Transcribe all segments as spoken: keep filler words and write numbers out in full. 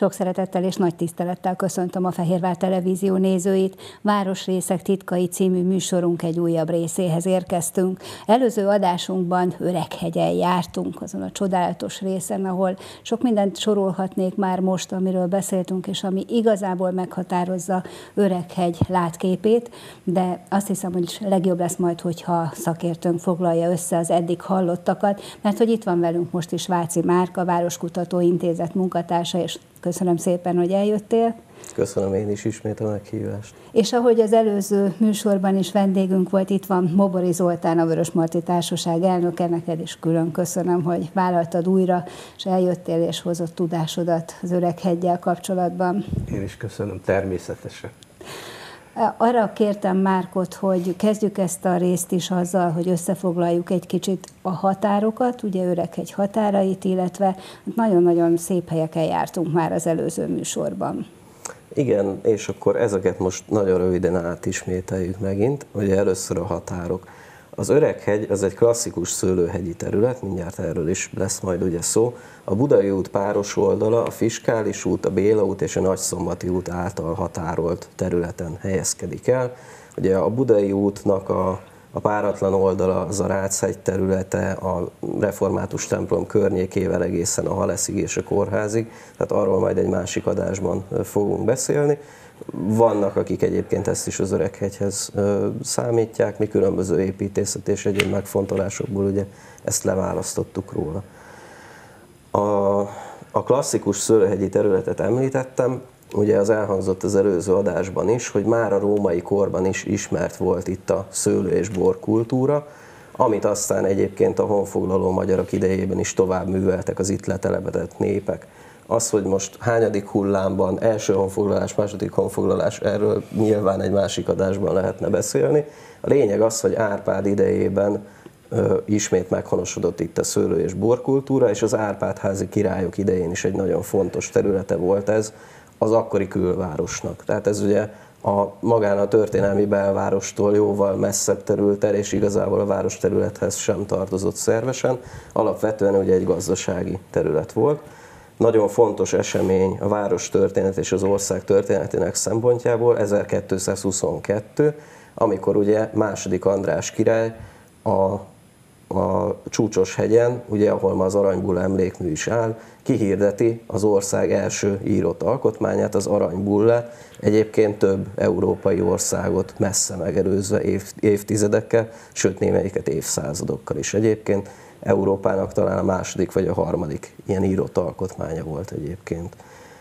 Sok szeretettel és nagy tisztelettel köszöntöm a Fehérvár Televízió nézőit. Városrészek titkai című műsorunk egy újabb részéhez érkeztünk. Előző adásunkban Öreghegyen jártunk, azon a csodálatos részen, ahol sok mindent sorolhatnék már most, amiről beszéltünk, és ami igazából meghatározza Öreghegy látképét, de azt hiszem, hogy legjobb lesz majd, hogyha szakértőnk foglalja össze az eddig hallottakat, mert hogy itt van velünk most is Váci Márka, Városkutató Intézet munkatársa, és köszönöm szépen, hogy eljöttél. Köszönöm én is ismét a meghívást. És ahogy az előző műsorban is vendégünk volt, itt van Mobori Zoltán, a Vörösmarty Társaság elnöke, neked is külön köszönöm, hogy vállaltad újra, és eljöttél és hozott tudásodat az Öregheggyel kapcsolatban. Én is köszönöm, természetesen. Arra kértem Márkot, hogy kezdjük ezt a részt is azzal, hogy összefoglaljuk egy kicsit a határokat, ugye Öreghegy határait, illetve nagyon-nagyon szép helyeken jártunk már az előző műsorban. Igen, és akkor ezeket most nagyon röviden átismételjük megint. Ugye először a határok. Az Öreghegy az egy klasszikus szőlőhegyi terület, mindjárt erről is lesz majd ugye szó. A Budai út páros oldala, a Fiskális út, a Béla út és a Nagyszombati út által határolt területen helyezkedik el. Ugye a Budai útnak a, a páratlan oldala az a Ráchegy területe, a református templom környékével egészen a Haleszig és a kórházig, tehát arról majd egy másik adásban fogunk beszélni. Vannak, akik egyébként ezt is az Öreghegyhez számítják, mi különböző építészet és egyéb megfontolásokból ugye ezt leválasztottuk róla. A, a klasszikus szőlőhegyi területet említettem, ugye az elhangzott az előző adásban is, hogy már a római korban is ismert volt itt a szőlő- és borkultúra, amit aztán egyébként a honfoglaló magyarok idejében is tovább műveltek az itt letelepedett népek. Az, hogy most hányadik hullámban, első honfoglalás, második honfoglalás, erről nyilván egy másik adásban lehetne beszélni. A lényeg az, hogy Árpád idejében ö, ismét meghonosodott itt a szőlő- és borkultúra, és az Árpád-házi királyok idején is egy nagyon fontos területe volt ez az akkori külvárosnak. Tehát ez ugye a, magán a történelmi belvárostól jóval messzebb terült el, és igazából a városterülethez sem tartozott szervesen. Alapvetően ugye egy gazdasági terület volt. Nagyon fontos esemény a város történet és az ország történetének szempontjából ezerkétszázhuszonkettő, amikor ugye második András király a, a Csúcsoshegyen, ugye ahol ma az Aranybulla emlékmű is áll, kihirdeti az ország első írott alkotmányát, az Aranybullát, egyébként több európai országot messze megelőzve év, évtizedekkel, sőt némelyiket évszázadokkal is egyébként. Európának talán a második vagy a harmadik ilyen írott alkotmánya volt egyébként.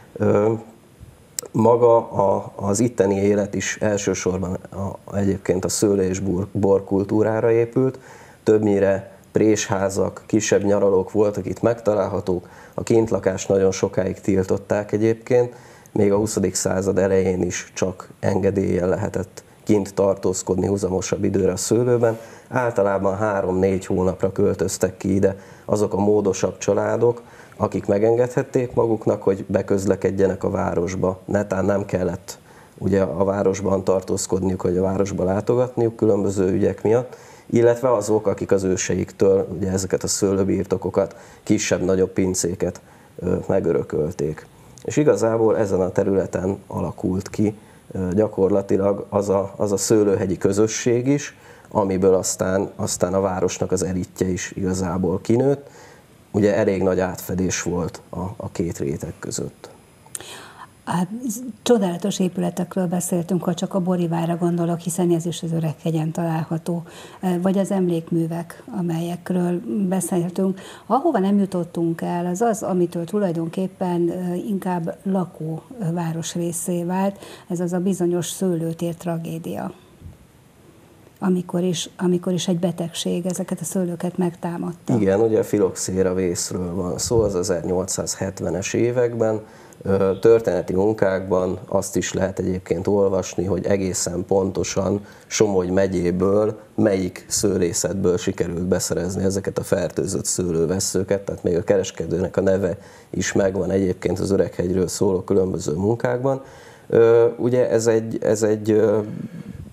Maga a, az itteni élet is elsősorban a, egyébként a szőlő- és borkultúrára épült, többnyire présházak, kisebb nyaralók voltak itt megtalálhatók, a kintlakást nagyon sokáig tiltották egyébként, még a huszadik század elején is csak engedéllyel lehetett kint tartózkodni huzamosabb időre a szőlőben. Általában három-négy hónapra költöztek ki ide azok a módosabb családok, akik megengedhették maguknak, hogy beközlekedjenek a városba. Netán nem kellett ugye a városban tartózkodniuk, vagy a városba látogatniuk különböző ügyek miatt, illetve azok, akik az őseiktől ugye ezeket a szőlőbirtokokat, kisebb-nagyobb pincéket megörökölték. És igazából ezen a területen alakult ki gyakorlatilag az a, az a szőlőhegyi közösség is, amiből aztán, aztán a városnak az elitje is igazából kinőtt. Ugye elég nagy átfedés volt a, a két réteg között. Hát, csodálatos épületekről beszéltünk, ha csak a Borivára gondolok, hiszen ez is az Öreghegyen található, vagy az emlékművek, amelyekről beszéltünk. Ahova nem jutottunk el, az az, amitől tulajdonképpen inkább lakóváros részé vált, ez az a bizonyos szőlőtér tragédia. Amikor is, amikor is egy betegség ezeket a szőlőket megtámadta. Igen, ugye a filoxéra vészről van szó, az ezernyolcszázhetvenes években. Történeti munkákban azt is lehet egyébként olvasni, hogy egészen pontosan Somogy megyéből melyik szőlészetből sikerült beszerezni ezeket a fertőzött szőlővesszőket, tehát még a kereskedőnek a neve is megvan egyébként az Öreghegyről szóló különböző munkákban. Ugye ez egy, ez egy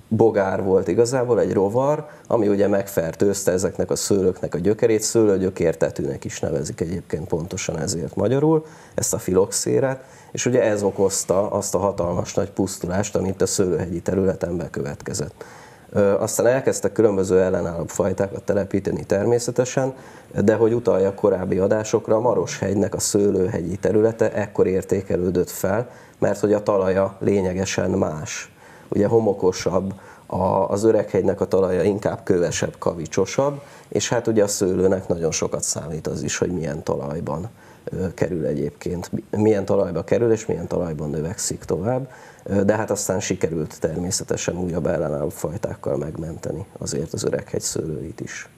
bogár volt igazából, egy rovar, ami ugye megfertőzte ezeknek a szőlőknek a gyökerét, szőlőgyökértetűnek is nevezik egyébként pontosan ezért magyarul, ezt a filoxérát, és ugye ez okozta azt a hatalmas nagy pusztulást, amit a szőlőhegyi területen bekövetkezett. Aztán elkezdtek különböző ellenálló fajtákat telepíteni természetesen, de hogy utaljak korábbi adásokra, a Maroshegynek a szőlőhegyi területe ekkor értékelődött fel, mert hogy a talaja lényegesen más. Ugye homokosabb, az Öreghegynek a talaja inkább kövesebb, kavicsosabb, és hát ugye a szőlőnek nagyon sokat számít az is, hogy milyen talajban kerül egyébként, milyen talajba kerül és milyen talajban növekszik tovább, de hát aztán sikerült természetesen újabb ellenálló fajtákkal megmenteni azért az Öreghegy szőlőit is.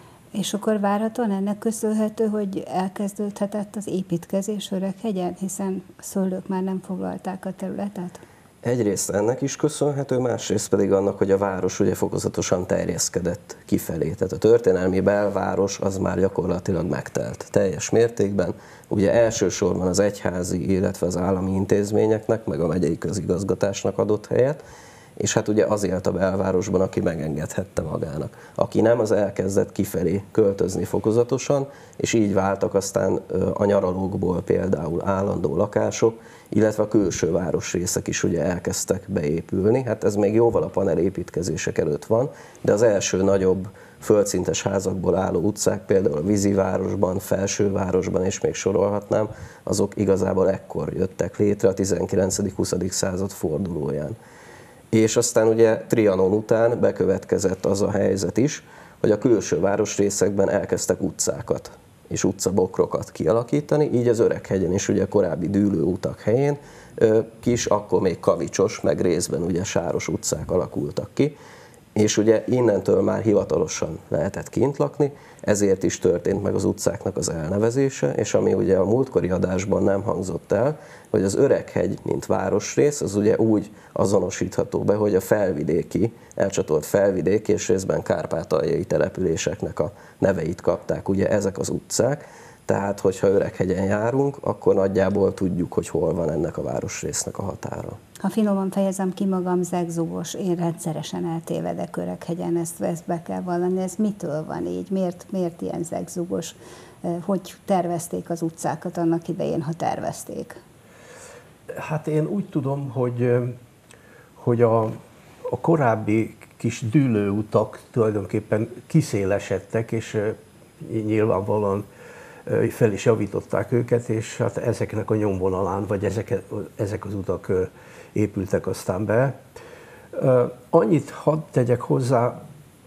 És akkor várhatóan ennek köszönhető, hogy elkezdődhetett az építkezés Öreghegyen, hiszen a szőlők már nem foglalták a területet? Egyrészt ennek is köszönhető, másrészt pedig annak, hogy a város ugye fokozatosan terjeszkedett kifelé. Tehát a történelmi belváros az már gyakorlatilag megtelt teljes mértékben. Ugye elsősorban az egyházi, illetve az állami intézményeknek, meg a megyei közigazgatásnak adott helyet, és hát ugye az élt a belvárosban, aki megengedhette magának. Aki nem, az elkezdett kifelé költözni fokozatosan, és így váltak aztán a nyaralókból például állandó lakások, illetve a külső városrészek is ugye elkezdtek beépülni. Hát ez még jóval a panelépítkezések előtt van, de az első nagyobb földszintes házakból álló utcák, például a Vízivárosban, Felsővárosban, és még sorolhatnám, azok igazából ekkor jöttek létre a tizenkilencedik-huszadik század fordulóján. És aztán ugye Trianon után bekövetkezett az a helyzet is, hogy a külső városrészekben elkezdtek utcákat és utcabokrokat kialakítani, így az Öreghegyen is ugye korábbi dűlőutak helyén kis, akkor még kavicsos, meg részben ugye sáros utcák alakultak ki, és ugye innentől már hivatalosan lehetett kint lakni, ezért is történt meg az utcáknak az elnevezése, és ami ugye a múltkori adásban nem hangzott el, hogy az Öreghegy, mint városrész, az ugye úgy azonosítható be, hogy a felvidéki, elcsatolt felvidéki és részben kárpátaljai településeknek a neveit kapták ugye ezek az utcák, tehát hogyha Öreghegyen járunk, akkor nagyjából tudjuk, hogy hol van ennek a városrésznek a határa. Ha finoman fejezem ki magam, zegzugos, én rendszeresen eltévedek Öreghegyen, ezt, ezt be kell vallani. Ez mitől van így? Miért, miért ilyen zegzugos? Hogy tervezték az utcákat annak idején, ha tervezték? Hát én úgy tudom, hogy, hogy a, a korábbi kis dűlőutak tulajdonképpen kiszélesedtek, és nyilvánvalóan fel is javították őket, és hát ezeknek a nyomvonalán, vagy ezek, ezek az utak épültek aztán be. Annyit hadd tegyek hozzá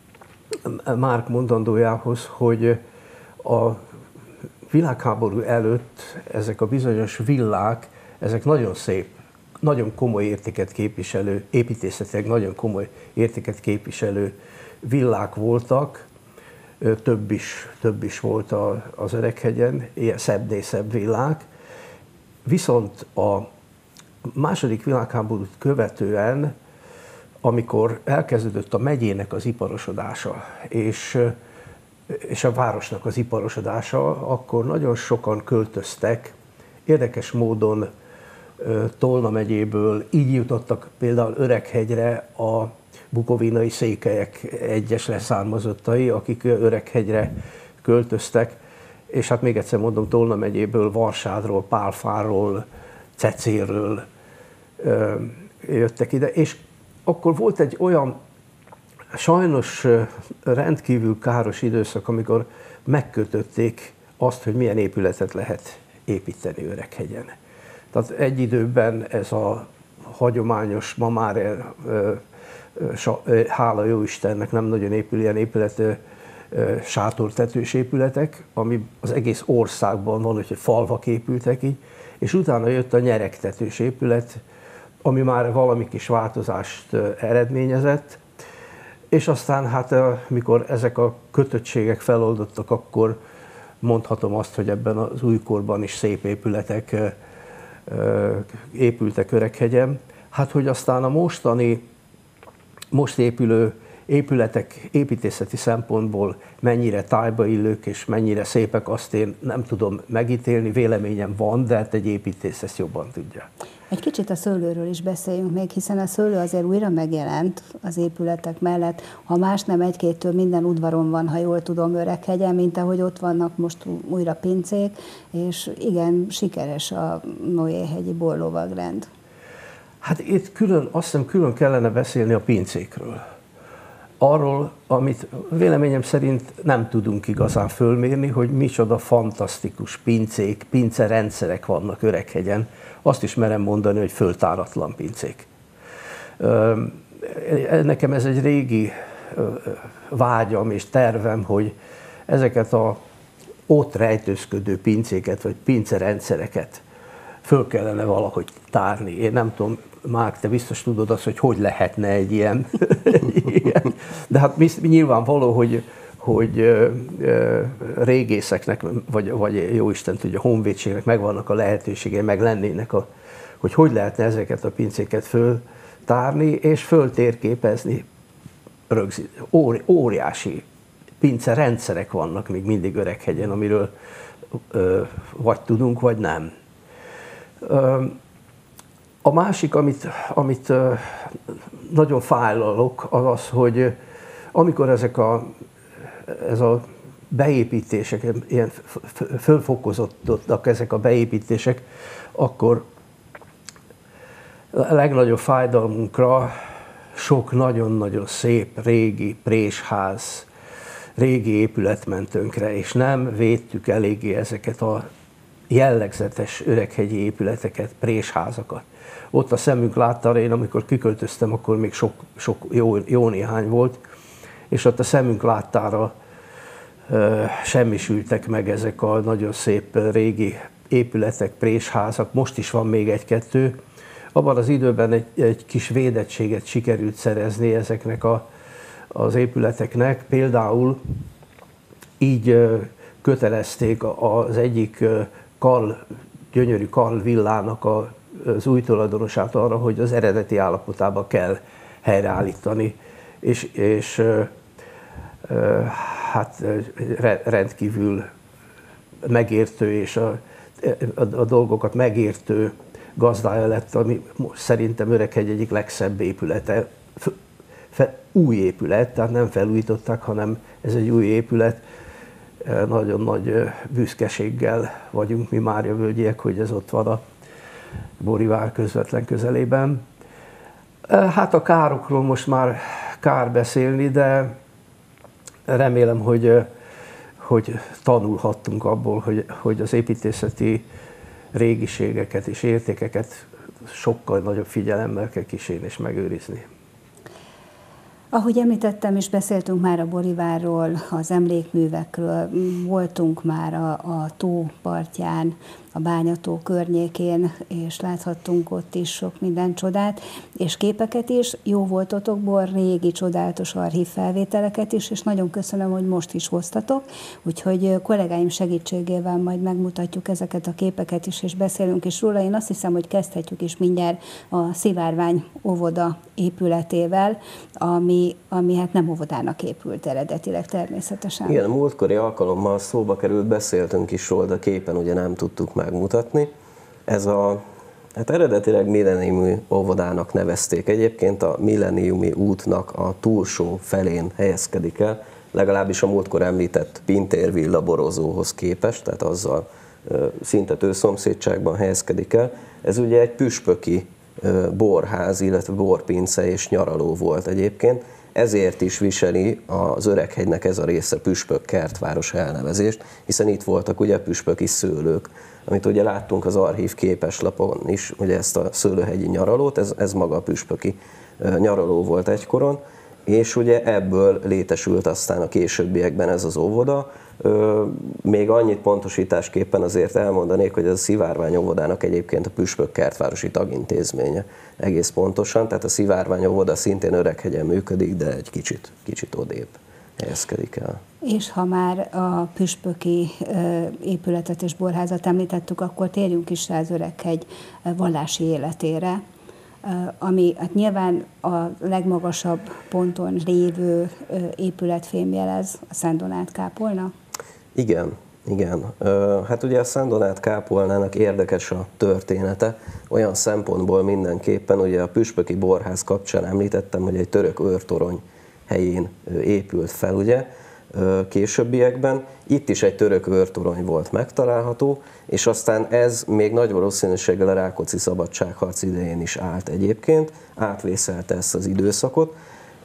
Márk mondandójához, hogy a világháború előtt ezek a bizonyos villák, ezek nagyon szép, nagyon komoly értéket képviselő, építészetileg nagyon komoly értéket képviselő villák voltak, több is, több is volt az Öreghegyen, ilyen szebbnél szebb villák. Viszont a második világháborút követően, amikor elkezdődött a megyének az iparosodása, és, és a városnak az iparosodása, akkor nagyon sokan költöztek, érdekes módon Tolna megyéből, így jutottak például Öreghegyre a bukovinai székelyek egyes leszármazottai, akik Öreghegyre költöztek, és hát még egyszer mondom, Tolna megyéből, Varsádról, Pálfáról, Cecérről jöttek ide, és akkor volt egy olyan sajnos rendkívül káros időszak, amikor megkötötték azt, hogy milyen épületet lehet építeni Öreghegyen. Tehát egy időben ez a hagyományos, ma már hála jó Istennek nem nagyon épül ilyen épület, sátortetős épületek, ami az egész országban van, hogy falvak épültek így, és utána jött a nyeregtetős épület, ami már valami kis változást eredményezett, és aztán hát mikor ezek a kötöttségek feloldottak, akkor mondhatom azt, hogy ebben az újkorban is szép épületek épültek Öreghegyen. Hát, hogy aztán a mostani, most épülő épületek építészeti szempontból mennyire tájba illők és mennyire szépek, azt én nem tudom megítélni, véleményem van, de hát egy építész ezt jobban tudja. Egy kicsit a szőlőről is beszéljünk még, hiszen a szőlő azért újra megjelent az épületek mellett. Ha más nem, egy-kéttől minden udvaron van, ha jól tudom, Öreghegyen, mint ahogy ott vannak most újra pincék, és igen, sikeres a Noé-hegyi borlovagrend. Hát itt külön, azt hiszem külön kellene beszélni a pincékről. Arról, amit véleményem szerint nem tudunk igazán fölmérni, hogy micsoda fantasztikus pincék, pincerendszerek vannak Öreghegyen. Azt is merem mondani, hogy föltáratlan pincék. Nekem ez egy régi vágyam és tervem, hogy ezeket a ott rejtőzködő pincéket, vagy pincerendszereket föl kellene valahogy tárni. Én nem tudom, Márk, te biztos tudod azt, hogy hogy lehetne egy ilyen. ilyen. De hát nyilvánvaló, hogy, hogy ö, ö, régészeknek, vagy, vagy jóisten tudja, honvédségnek megvannak a lehetőségei, meg lennének, a, hogy hogy lehetne ezeket a pincéket föltárni és föltérképezni. Rögzít, óri, óriási pincerendszerek vannak még mindig Öreghegyen, amiről ö, vagy tudunk, vagy nem. Ö, A másik, amit, amit nagyon fájlalok, az az, hogy amikor ezek a, ez a beépítések, ilyen fölfokozottak ezek a beépítések, akkor a legnagyobb fájdalmunkra sok nagyon-nagyon szép régi présház, régi épület ment tönkre, és nem védtük eléggé ezeket a jellegzetes öreghegyi épületeket, présházakat. Ott a szemünk látta, én amikor kiköltöztem, akkor még sok, sok jó, jó néhány volt, és ott a szemünk láttára e, semmisültek meg ezek a nagyon szép régi épületek, présházak. Most is van még egy-kettő. Abban az időben egy, egy kis védettséget sikerült szerezni ezeknek a, az épületeknek. Például így e, kötelezték az egyik Karl, gyönyörű Karl villának a az új tulajdonosát arra, hogy az eredeti állapotába kell helyreállítani, és, és e, e, hát rendkívül megértő és a, a, a dolgokat megértő gazdája lett, ami szerintem Öreghegy egyik legszebb épülete, fe, új épület, tehát nem felújították, hanem ez egy új épület. Nagyon nagy büszkeséggel vagyunk mi márjavölgyiek, hogy ez ott van a Borivár közvetlen közelében. Hát a károkról most már kár beszélni, de remélem, hogy, hogy tanulhattunk abból, hogy, hogy az építészeti régiségeket és értékeket sokkal nagyobb figyelemmel kell kísérni és megőrizni. Ahogy említettem, és beszéltünk már a Borivárról, az emlékművekről, voltunk már a, a tó partján, a Bányató környékén, és láthattunk ott is sok minden csodát, és képeket is. Jó voltotokból régi, csodálatos archív felvételeket is, és nagyon köszönöm, hogy most is hoztatok, úgyhogy kollégáim segítségével majd megmutatjuk ezeket a képeket is, és beszélünk is róla. Én azt hiszem, hogy kezdhetjük is mindjárt a Szivárvány óvoda épületével, ami, ami hát nem óvodának épült eredetileg természetesen. Igen, múltkori alkalommal szóba került, beszéltünk is róla, de képen ugye nem tudtuk megmutatni. Ez a, hát eredetileg milleniumi óvodának nevezték. Egyébként a milleniumi útnak a túlsó felén helyezkedik el, legalábbis a múltkor említett Pintér villa borozóhoz képest, tehát azzal szinte tőszomszédságban helyezkedik el. Ez ugye egy püspöki borház, illetve borpince és nyaraló volt egyébként. Ezért is viseli az Öreghegynek ez a része püspök kertváros elnevezést, hiszen itt voltak ugye püspöki szőlők, amit ugye láttunk az archív képeslapon is, ugye ezt a szőlőhegyi nyaralót, ez, ez maga a püspöki nyaraló volt egykoron, és ugye ebből létesült aztán a későbbiekben ez az óvoda. Még annyit pontosításképpen azért elmondanék, hogy ez a Szivárvány óvodának egyébként a püspök kertvárosi tagintézménye egész pontosan, tehát a Szivárvány óvoda szintén Öreghegyen működik, de egy kicsit, kicsit odébb helyezkedik el. És ha már a püspöki épületet és borházat említettük, akkor térjünk is rá az Öreghegy vallási életére, ami hát nyilván a legmagasabb ponton lévő épület fémjelez a Szent Donát kápolna. Igen, Igen, hát ugye a Szent Donát kápolnának érdekes a története, olyan szempontból mindenképpen, ugye a püspöki borház kapcsán említettem, hogy egy török őrtorony helyén épült fel, ugye, későbbiekben. Itt is egy török őrtorony volt megtalálható, és aztán ez még nagy valószínűséggel a Rákóczi szabadságharc idején is állt egyébként, átvészelte ezt az időszakot,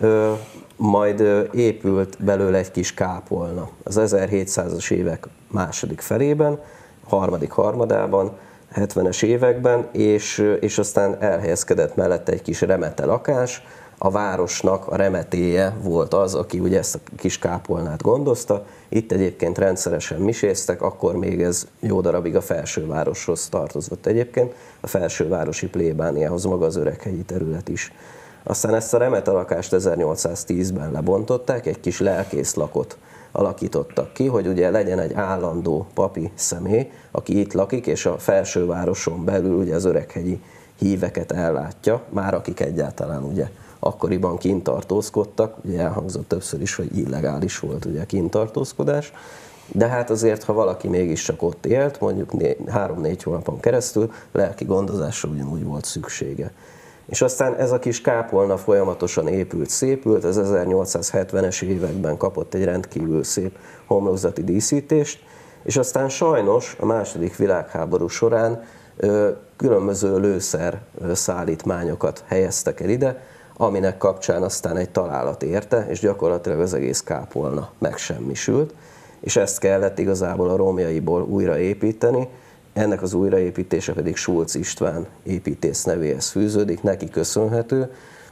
majd épült belőle egy kis kápolna az ezerhétszázas évek második felében, harmadik harmadában, hetvenes években, és, és aztán elhelyezkedett mellette egy kis remete lakás. A városnak a remetéje volt az, aki ugye ezt a kis kápolnát gondozta. Itt egyébként rendszeresen miséztek, akkor még ez jó darabig a felsővároshoz tartozott egyébként, a felsővárosi plébániához maga az öreghegyi terület is. Aztán ezt a remete lakást ezernyolcszáztízben lebontották, egy kis lelkészlakot alakítottak ki, hogy ugye legyen egy állandó papi személy, aki itt lakik, és a felsővároson belül ugye az öreghegyi híveket ellátja, már akik egyáltalán ugye akkoriban kint tartózkodtak, ugye elhangzott többször is, hogy illegális volt ugye a kintartózkodás, de hát azért, ha valaki mégiscsak ott élt, mondjuk három-négy hónapon keresztül, lelki gondozásra ugyanúgy volt szüksége. És aztán ez a kis kápolna folyamatosan épült, szépült, az ezernyolcszázhetvenes években kapott egy rendkívül szép homlokzati díszítést, és aztán sajnos a második világháború során különböző lőszer szállítmányokat helyeztek el ide, aminek kapcsán aztán egy találat érte, és gyakorlatilag az egész kápolna megsemmisült, és ezt kellett igazából a romjaiból újraépíteni. Ennek az újraépítése pedig Sulc István építész nevéhez fűződik, neki köszönhető,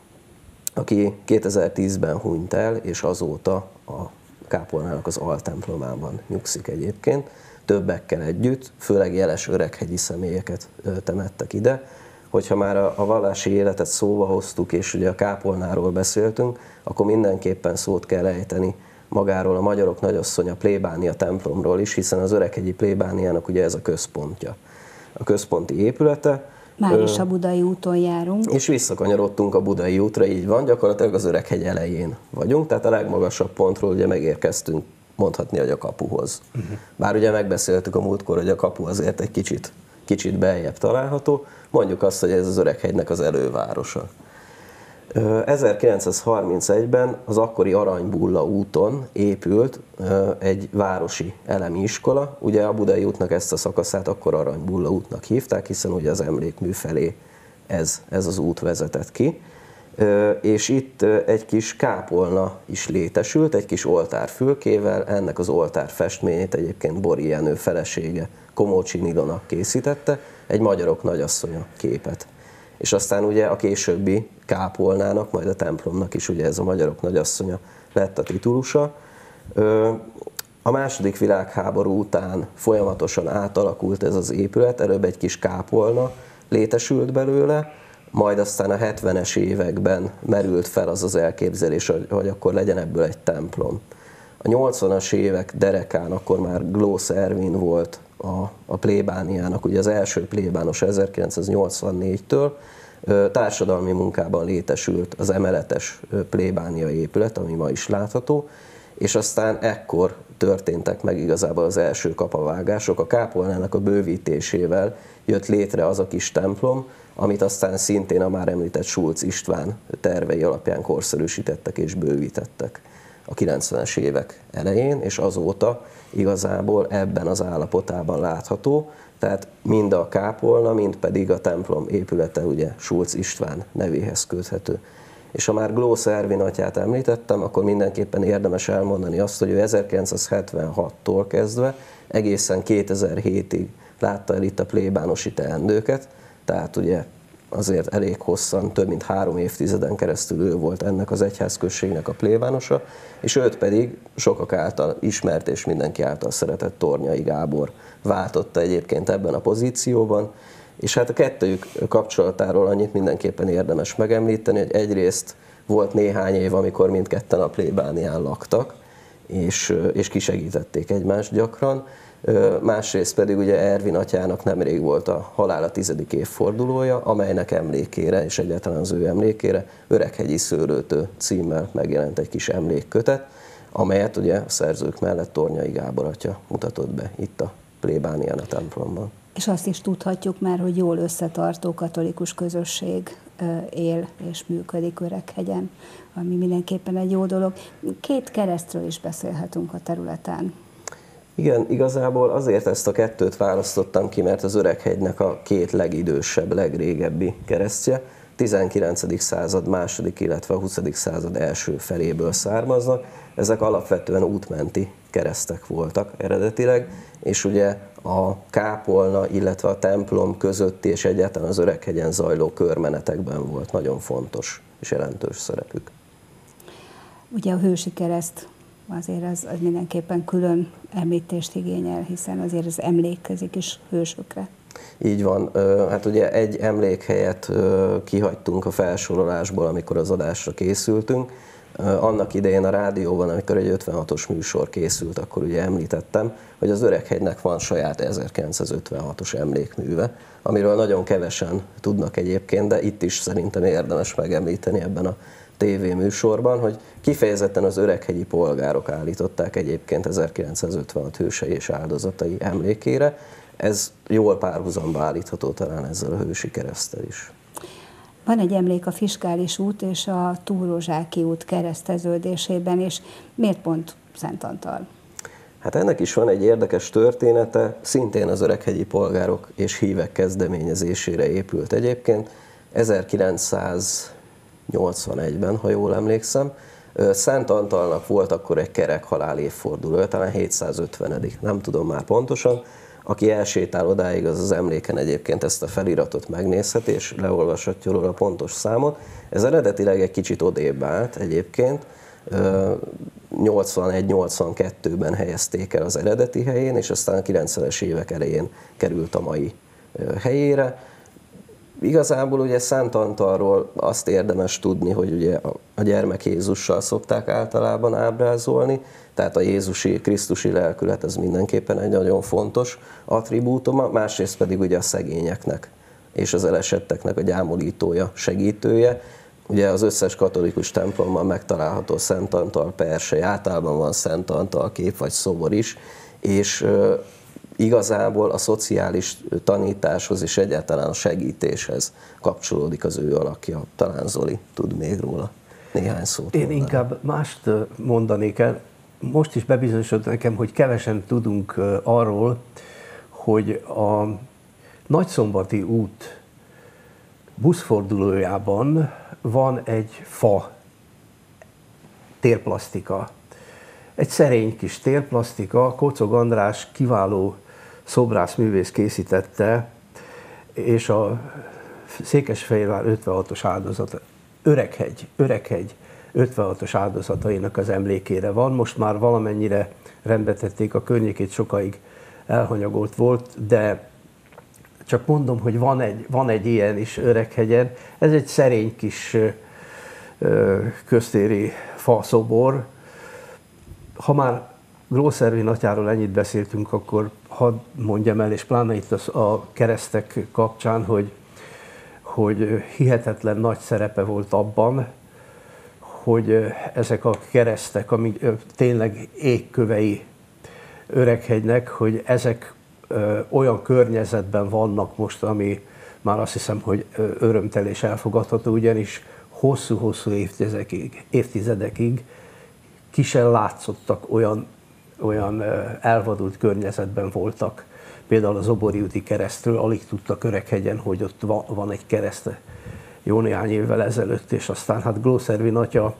aki kétezer-tízben hunyt el, és azóta a kápolnának az altemplomában nyugszik egyébként, többekkel együtt, főleg jeles öreghegyi személyeket temettek ide. Hogyha már a vallási életet szóba hoztuk, és ugye a kápolnáról beszéltünk, akkor mindenképpen szót kell ejteni magáról a Magyarok Nagyasszonya plébánia templomról is, hiszen az öreghegyi plébániának ugye ez a központja, a központi épülete. Már is a Budai úton járunk. És visszakanyarodtunk a Budai útra, így van, gyakorlatilag az Öreghegy elején vagyunk, tehát a legmagasabb pontról ugye megérkeztünk, mondhatni, hogy a kapuhoz. Uh-huh. Bár ugye megbeszéltük a múltkor, hogy a kapu azért egy kicsit, kicsit beljebb található, mondjuk azt, hogy ez az Öreghegynek az elővárosa. ezerkilencszázharmincegyben az akkori Aranybulla úton épült egy városi elemi iskola. Ugye a Budai útnak ezt a szakaszát akkor Aranybulla útnak hívták, hiszen ugye az emlékmű felé ez, ez az út vezetett ki. És itt egy kis kápolna is létesült, egy kis oltárfülkével, ennek az oltár festményét egyébként Bori Jenő felesége Komócsin Ilona készítette, egy Magyarok Nagyasszonya képet. És aztán ugye a későbbi kápolnának, majd a templomnak is ugye ez a Magyarok Nagyasszonya lett a titulusa. A második világháború után folyamatosan átalakult ez az épület, előbb egy kis kápolna létesült belőle, majd aztán a hetvenes években merült fel az az elképzelés, hogy akkor legyen ebből egy templom. A nyolcvanas évek derekán akkor már Glósz Ervin volt a, a plébániának, ugye az első plébános ezerkilencszáznyolcvannégytől, társadalmi munkában létesült az emeletes plébánia épület, ami ma is látható, és aztán ekkor történtek meg igazából az első kapavágások. A kápolnának a bővítésével jött létre az a kis templom, amit aztán szintén a már említett Sulc István tervei alapján korszerűsítettek és bővítettek a kilencvenes évek elején, és azóta igazából ebben az állapotában látható, tehát mind a kápolna, mind pedig a templom épülete ugye Sulc István nevéhez köthető. És ha már Glósz Ervin atyát említettem, akkor mindenképpen érdemes elmondani azt, hogy ő ezerkilencszázhetvenhattól kezdve egészen kétezer-hétig látta el itt a plébánosi teendőket, tehát ugye azért elég hosszan, több mint három évtizeden keresztül ő volt ennek az egyházközségnek a plébánosa, és őt pedig sokak által ismert és mindenki által szeretett Tornyai Gábor váltotta egyébként ebben a pozícióban, és hát a kettőjük kapcsolatáról annyit mindenképpen érdemes megemlíteni, hogy egyrészt volt néhány év, amikor mindketten a plébánián laktak, és, és kisegítették egymást gyakran, másrészt pedig ugye Ervin atyának nemrég volt a halála tizedik évfordulója, amelynek emlékére, és egyáltalán az ő emlékére Öreghegyi Szőlőtő címmel megjelent egy kis emlékkötet, amelyet ugye a szerzők mellett Tornyai Gábor atya mutatott be itt a plébánián, a templomban. És azt is tudhatjuk már, hogy jól összetartó katolikus közösség él és működik Öreghegyen, ami mindenképpen egy jó dolog. Két keresztről is beszélhetünk a területen. Igen, igazából azért ezt a kettőt választottam ki, mert az Öreghegynek a két legidősebb, legrégebbi keresztje tizenkilencedik század második, illetve a huszadik század első feléből származnak. Ezek alapvetően útmenti keresztek voltak eredetileg, és ugye a kápolna, illetve a templom közötti és egyáltalán az Öreghegyen zajló körmenetekben volt nagyon fontos és jelentős szerepük. Ugye a hősi kereszt azért az, az mindenképpen külön említést igényel, hiszen azért az emlékezik is hősökre. Így van. Hát ugye egy emlékhelyet kihagytunk a felsorolásból, amikor az adásra készültünk. Annak idején a rádióban, amikor egy ötvenhatos műsor készült, akkor ugye említettem, hogy az Öreghegynek van saját ezerkilencszázötvenhatos emlékműve, amiről nagyon kevesen tudnak egyébként, de itt is szerintem érdemes megemlíteni ebben a tévéműsorban, hogy kifejezetten az öreghegyi polgárok állították egyébként ezerkilencszázötvenhat hősei és áldozatai emlékére. Ez jól párhuzamba állítható talán ezzel a hősi kereszttel is. Van egy emlék a Fiskális út és a Túrózsáki út kereszteződésében, és miért pont Szent Antal? Hát ennek is van egy érdekes története, szintén az öreghegyi polgárok és hívek kezdeményezésére épült egyébként. ezerkilencszáznyolcvanegyben, ha jól emlékszem, Szent Antalnak volt akkor egy kerek halál évfordulója, talán hétszázötvenedik, nem tudom már pontosan. Aki elsétál odáig, az az emléken egyébként ezt a feliratot megnézheti, és leolvashatja róla a pontos számot. Ez eredetileg egy kicsit odébb állt egyébként, nyolcvanegy nyolcvankettőben helyezték el az eredeti helyén, és aztán a kilencvenes évek elején került a mai helyére. Igazából ugye Szent Antalról azt érdemes tudni, hogy ugye a gyermek Jézussal szokták általában ábrázolni, tehát a jézusi, krisztusi lelkület az mindenképpen egy nagyon fontos attribútuma, másrészt pedig ugye a szegényeknek és az elesetteknek a gyámolítója, segítője. Ugye az összes katolikus templomban megtalálható Szent Antal persely, általában van Szent Antal kép vagy szobor is, és igazából a szociális tanításhoz és egyáltalán a segítéshez kapcsolódik az ő alakja. Talán Zoli tud még róla néhány szót Én mondani. inkább mást mondanék el. Most is bebizonyosodott nekem, hogy kevesen tudunk arról, hogy a Nagyszombati út buszfordulójában van egy fa térplasztika. Egy szerény kis térplasztika, Kocog András kiváló szobrászművész készítette, és a Székesfehérvár ötvenhatos áldozata, Öreghegy, Öreghegy ötvenhatos áldozatainak az emlékére van. Most már valamennyire rendbe tették a környékét, sokáig elhanyagolt volt, de csak mondom, hogy van egy, van egy ilyen is Öreghegyen. Ez egy szerény kis köztéri faszobor. Ha már Grósz Ervin atyáról ennyit beszéltünk, akkor hadd mondjam el, és pláne itt a keresztek kapcsán, hogy, hogy hihetetlen nagy szerepe volt abban, hogy ezek a keresztek, amik tényleg égkövei Öreghegynek, hogy ezek olyan környezetben vannak most, ami már azt hiszem, hogy örömtel és elfogadható, ugyanis hosszú-hosszú évtizedekig, évtizedekig ki sem látszottak, olyan, olyan elvadult környezetben voltak. Például az Zobori úti keresztről alig tudtak Öreghegyen, hogy ott van egy kereszt jó néhány évvel ezelőtt, és aztán hát Grósz Ervin atya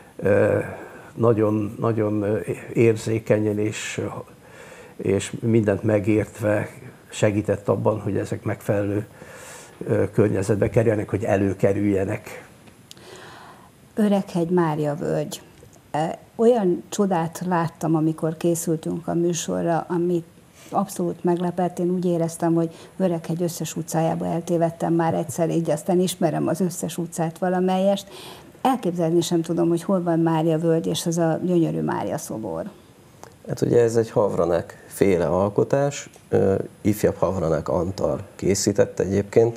nagyon, nagyon érzékenyen és, és mindent megértve segített abban, hogy ezek megfelelő környezetbe kerüljenek, hogy előkerüljenek. Öreghegy Mária völgy. Olyan csodát láttam, amikor készültünk a műsorra, amit abszolút meglepett. Én úgy éreztem, hogy Öreghegy összes utcájába eltévedtem már egyszer, így aztán ismerem az összes utcát valamelyest. Elképzelni sem tudom, hogy hol van Mária völgy, és ez a gyönyörű Mária szobor. Hát ugye ez egy Havranek féle alkotás, ifjabb Havranek Antal készítette egyébként.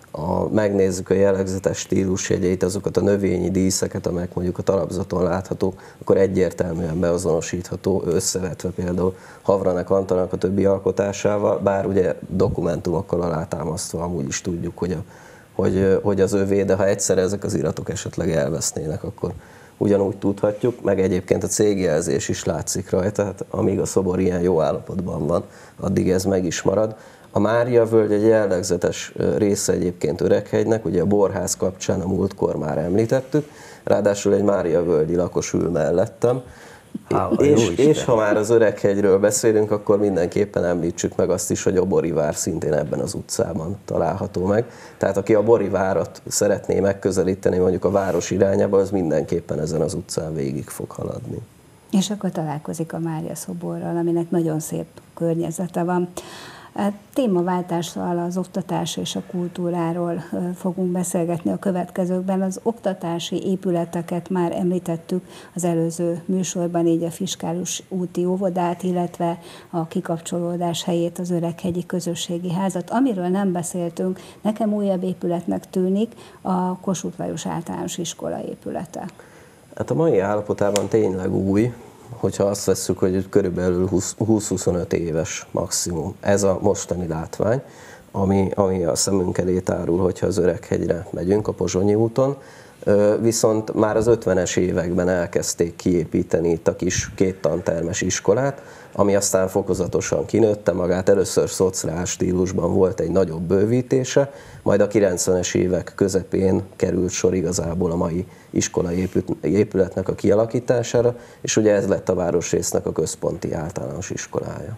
a, megnézzük a jellegzetes stílusjegyeit, azokat a növényi díszeket, amelyek mondjuk a talapzaton láthatók, akkor egyértelműen beazonosítható, összevetve például Havranek Antalnak a többi alkotásával, bár ugye dokumentumokkal alátámasztva amúgy is tudjuk, hogy, a, hogy, hogy az övé, de ha egyszer ezek az iratok esetleg elvesznének, akkor ugyanúgy tudhatjuk, meg egyébként a cégjelzés is látszik rajta, tehát amíg a szobor ilyen jó állapotban van, addig ez meg is marad. A Mária-völgy egy jellegzetes része egyébként Öreghegynek, ugye a Borház kapcsán a múltkor már említettük, ráadásul egy Mária-völgyi lakos ül mellettem, Hála, és, és ha már az Öreghegyről beszélünk, akkor mindenképpen említsük meg azt is, hogy a Borivár szintén ebben az utcában található meg. Tehát aki a Borivárat szeretné megközelíteni mondjuk a város irányába, az mindenképpen ezen az utcán végig fog haladni. És akkor találkozik a Mária szoborral, aminek nagyon szép környezete van. Témaváltással az oktatás és a kultúráról fogunk beszélgetni a következőkben. Az oktatási épületeket már említettük az előző műsorban, így a Fiskális úti óvodát, illetve a kikapcsolódás helyét, az Öreghegyi Közösségi Házat. Amiről nem beszéltünk, nekem újabb épületnek tűnik a Kossuth Lajos Általános Iskola épülete. Hát a mai állapotában tényleg új, hogyha azt vesszük, hogy körülbelül húsz-huszonöt éves maximum. Ez a mostani látvány, ami, ami a szemünk elé tárul, hogyha az Öreghegyre megyünk a Pozsonyi úton. Viszont már az ötvenes években elkezdték kiépíteni itt a kis két tantermes iskolát, ami aztán fokozatosan kinőtte magát. Először szociál stílusban volt egy nagyobb bővítése, majd a kilencvenes évek közepén került sor igazából a mai iskolai épületnek a kialakítására, és ugye ez lett a városrésznek a központi általános iskolája.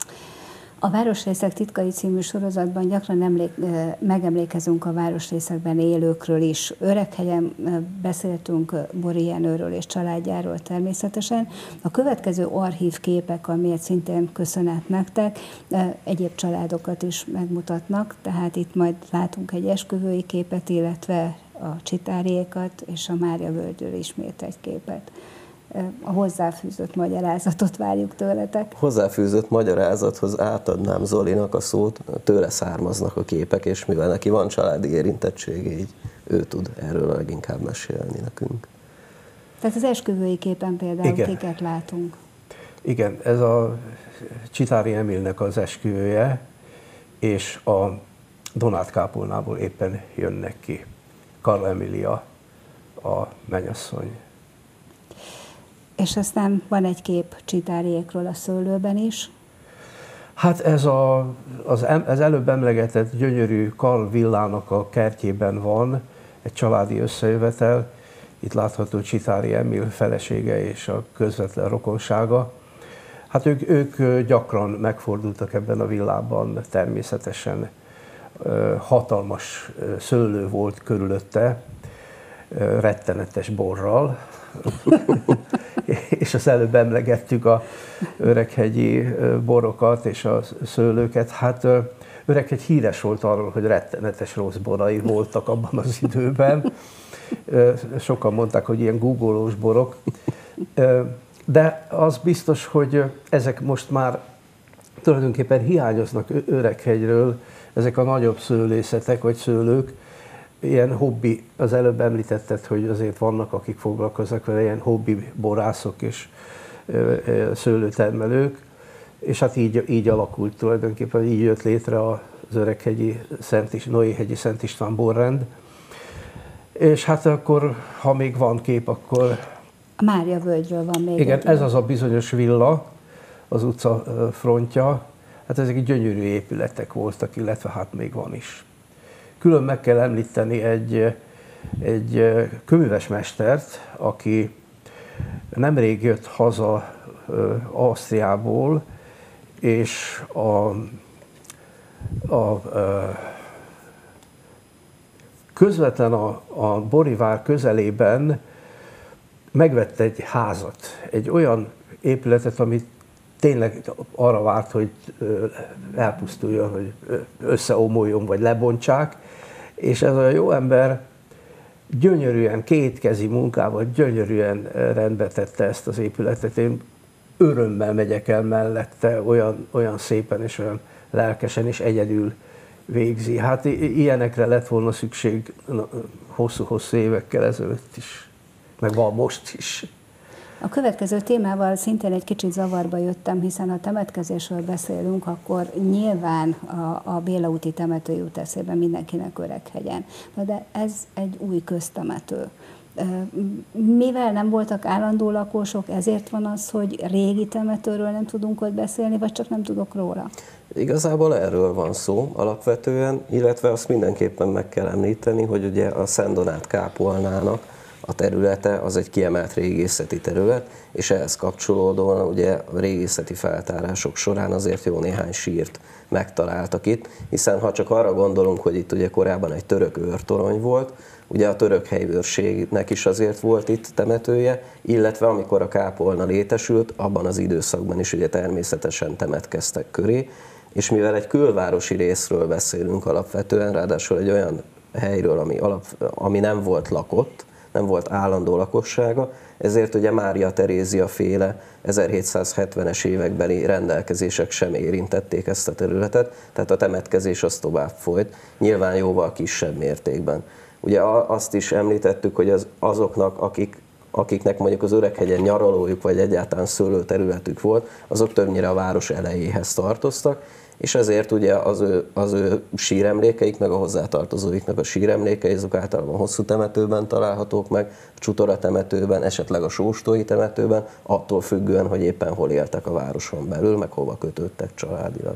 A Városrészek titkai című sorozatban gyakran emlék, megemlékezünk a városrészekben élőkről is. Öreghegyen beszéltünk Bori Jenőről és családjáról természetesen. A következő archív képek, amiért szintén köszönet nektek, egyéb családokat is megmutatnak, tehát itt majd látunk egy esküvői képet, illetve a Csitáriékat és a Mária-völgyről ismét egy képet. A hozzáfűzött magyarázatot várjuk tőletek. Hozzáfűzött magyarázathoz átadnám Zolinak a szót, tőle származnak a képek, és mivel neki van családi érintettsége, így ő tud erről leginkább mesélni nekünk. Tehát az esküvői képen például Igen. kiket látunk? Igen, ez a Csitári Emilnek az esküvője, és a Donát kápolnából éppen jönnek ki. Karla Emilia, a mennyasszony. És aztán van egy kép Csitáriékról a szőlőben is. Hát ez a, az, az előbb emlegetett gyönyörű Karl villának a kertjében van egy családi összejövetel. Itt látható Csitári Emil felesége és a közvetlen rokonsága. Hát ők, ők gyakran megfordultak ebben a villában, természetesen hatalmas szőlő volt körülötte, rettenetes borral. És az előbb emlegettük a öreghegyi borokat és a szőlőket. Hát Öreghegy híres volt arról, hogy rettenetes rossz borai voltak abban az időben. Sokan mondták, hogy ilyen googolós borok. De az biztos, hogy ezek most már tulajdonképpen hiányoznak Öreghegyről, ezek a nagyobb szőlészetek vagy szőlők. Ilyen hobbi, az előbb említetted, hogy azért vannak, akik foglalkoznak vele, ilyen hobbi borászok és szőlőtermelők, és hát így, így alakult tulajdonképpen, így jött létre az Öreghegyi, Szent, Noéhegyi Szent István borrend. És hát akkor, ha még van kép, akkor... A Mária-völgyről van még. Igen, ez az a bizonyos villa, az utca frontja, hát ezek gyönyörű épületek voltak, illetve hát még van is. Külön meg kell említeni egy, egy köműves mestert, aki nemrég jött haza Ausztriából, és a, a, a közvetlen a, a Borivár közelében megvett egy házat, egy olyan épületet, amit tényleg arra várt, hogy elpusztuljon, hogy összeomoljon, vagy lebontsák, és ez a jó ember gyönyörűen, kétkezi munkával gyönyörűen rendbe tette ezt az épületet. Én örömmel megyek el mellette, olyan, olyan szépen és olyan lelkesen és egyedül végzi. Hát ilyenekre lett volna szükség hosszú-hosszú évekkel ezelőtt is, meg van most is. A következő témával szintén egy kicsit zavarba jöttem, hiszen ha temetkezésről beszélünk, akkor nyilván a, a Béla úti temető jut eszébe mindenkinek Öreghegyen. De ez egy új köztemető. Mivel nem voltak állandó lakosok, ezért van az, hogy régi temetőről nem tudunk ott beszélni, vagy csak nem tudok róla? Igazából erről van szó alapvetően, illetve azt mindenképpen meg kell említeni, hogy ugye a Szent Donát kápolnának a területe az egy kiemelt régészeti terület, és ehhez kapcsolódóan ugye a régészeti feltárások során azért jó néhány sírt megtaláltak itt, hiszen ha csak arra gondolunk, hogy itt ugye korábban egy török őrtorony volt, ugye a török helyőrségnek is azért volt itt temetője, illetve amikor a kápolna létesült, abban az időszakban is ugye természetesen temetkeztek köré, és mivel egy külvárosi részről beszélünk alapvetően, ráadásul egy olyan helyről, ami, alap, ami nem volt lakott, nem volt állandó lakossága, ezért ugye Mária Terézia féle ezerhétszázhetvenes évekbeli rendelkezések sem érintették ezt a területet, tehát a temetkezés az tovább folyt, nyilván jóval kisebb mértékben. Ugye azt is említettük, hogy az, azoknak, akik, akiknek mondjuk az Öreghegyen nyaralójuk vagy egyáltalán szőlőterületük volt, azok többnyire a város elejéhez tartoztak, és ezért ugye az ő, az ő síremlékeik, meg a hozzátartozóiknak a síremlékei, azok általában hosszú temetőben találhatók meg, a Csutora temetőben, esetleg a Sóstói temetőben, attól függően, hogy éppen hol éltek a városon belül, meg hova kötődtek családilag.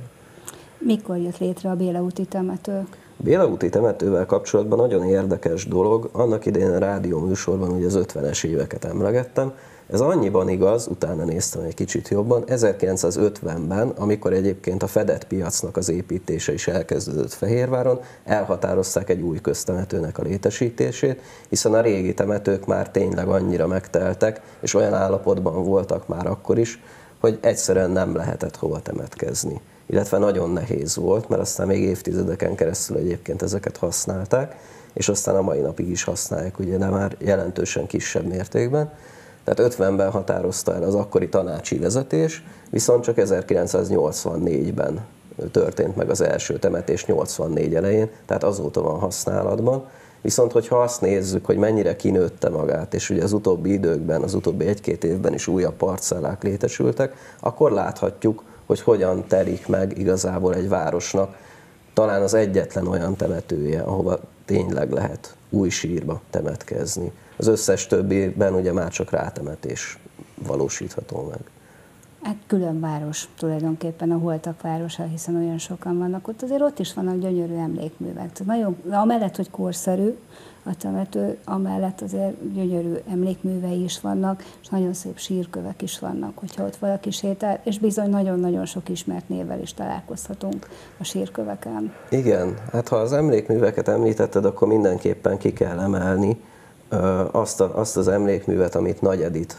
Mikor jött létre a Béla úti temető? Béla úti temetővel kapcsolatban nagyon érdekes dolog, annak idején a rádió műsorban ugye az ötvenes éveket emlegettem, ez annyiban igaz, utána néztem egy kicsit jobban, ezerkilencszázötvenben, amikor egyébként a fedett piacnak az építése is elkezdődött Fehérváron, elhatározták egy új köztemetőnek a létesítését, hiszen a régi temetők már tényleg annyira megteltek, és olyan állapotban voltak már akkor is, hogy egyszerűen nem lehetett hova temetkezni. Illetve nagyon nehéz volt, mert aztán még évtizedeken keresztül egyébként ezeket használták, és aztán a mai napig is használják, ugye, de már jelentősen kisebb mértékben. Tehát ötvenben határozta el az akkori tanácsi vezetés, viszont csak ezerkilencszáznyolcvannégyben történt meg az első temetés, nyolcvannégy elején, tehát azóta van használatban. Viszont hogyha azt nézzük, hogy mennyire kinőtte magát, és ugye az utóbbi időkben, az utóbbi egy-két évben is újabb parcellák létesültek, akkor láthatjuk, hogy hogyan telik meg igazából egy városnak talán az egyetlen olyan temetője, ahova tényleg lehet új sírba temetkezni. Az összes többiben ugye már csak rátemetés valósítható meg. Hát külön város tulajdonképpen a holtak városa, hiszen olyan sokan vannak ott. Azért ott is vannak gyönyörű emlékművek. Nagyon, amellett, hogy korszerű a temető, amellett azért gyönyörű emlékművei is vannak, és nagyon szép sírkövek is vannak, hogyha ott valaki sétál, és bizony nagyon-nagyon sok ismert névvel is találkozhatunk a sírköveken. Igen, hát ha az emlékműveket említetted, akkor mindenképpen ki kell emelni azt, a, azt az emlékművet, amit Nagy Edith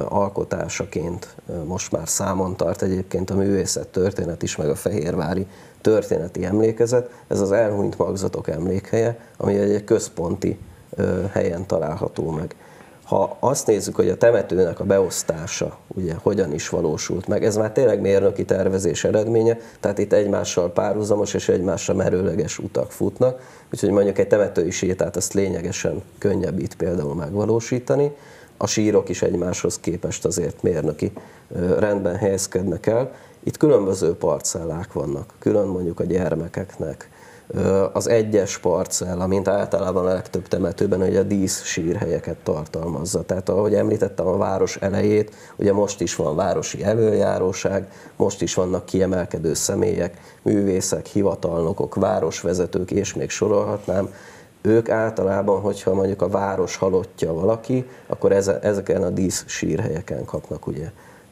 alkotásaként most már számon tart egyébként a művészettörténet is, meg a fehérvári történeti emlékezet. Ez az elhunyt magzatok emlékhelye, ami egy központi helyen található meg. Ha azt nézzük, hogy a temetőnek a beosztása ugye hogyan is valósult meg, ez már tényleg mérnöki tervezés eredménye, tehát itt egymással párhuzamos és egymásra merőleges utak futnak, úgyhogy mondjuk egy temetői sétát azt lényegesen könnyebb itt például megvalósítani. A sírok is egymáshoz képest azért mérnöki rendben helyezkednek el. Itt különböző parcellák vannak, külön mondjuk a gyermekeknek. Az egyes parcella, mint általában a legtöbb temetőben, hogy a dísz sírhelyeket tartalmazza. Tehát ahogy említettem a város elejét, ugye most is van városi előjáróság, most is vannak kiemelkedő személyek, művészek, hivatalnokok, városvezetők, és még sorolhatnám. Ők általában, hogyha mondjuk a város halottja valaki, akkor ezeken a dísz sírhelyeken kapnak ugye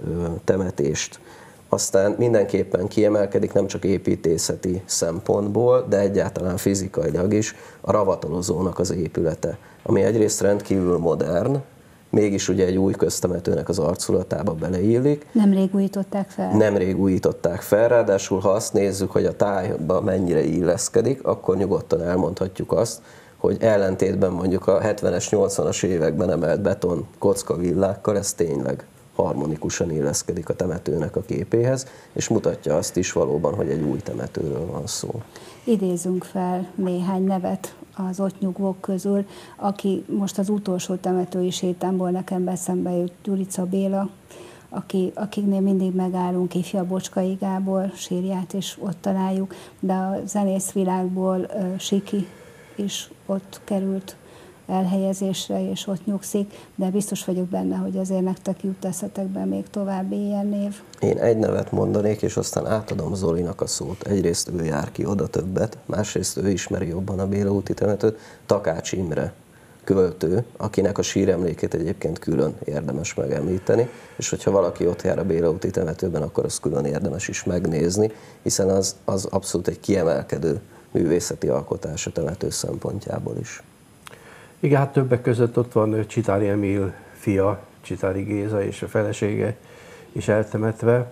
temetést. Aztán mindenképpen kiemelkedik nem csak építészeti szempontból, de egyáltalán fizikailag is a ravatolozónak az épülete, ami egyrészt rendkívül modern, mégis ugye egy új köztemetőnek az arculatába beleillik. Nemrég újították fel? Nemrég újították fel, ráadásul ha azt nézzük, hogy a tájba mennyire illeszkedik, akkor nyugodtan elmondhatjuk azt, hogy ellentétben mondjuk a hetvenes, nyolcvanas években emelt beton kockavillákkal ez tényleg harmonikusan illeszkedik a temetőnek a képéhez, és mutatja azt is valóban, hogy egy új temetőről van szó. Idézünk fel néhány nevet az ott nyugvók közül, aki most az utolsó temetői sétámból nekem eszembe jut, Gyurica Béla, aki, akiknél mindig megállunk, ifja Bocskai Gábor sírját is ott találjuk, de a zenészvilágból uh, Siki is ott került elhelyezésre, és ott nyugszik, de biztos vagyok benne, hogy azért nektek jut eszetekbe még további ilyen név. Én egy nevet mondanék, és aztán átadom Zolinak a szót. Egyrészt ő jár ki oda többet, másrészt ő ismeri jobban a Béla úti temetőt, Takács Imre költő, akinek a síremlékét egyébként külön érdemes megemlíteni, és hogyha valaki ott jár a Béla úti temetőben, akkor azt külön érdemes is megnézni, hiszen az, az abszolút egy kiemelkedő művészeti alkotás a temető szempontjából is. Igen, hát többek között ott van Csitári Emil fia, Csitári Géza és a felesége is eltemetve.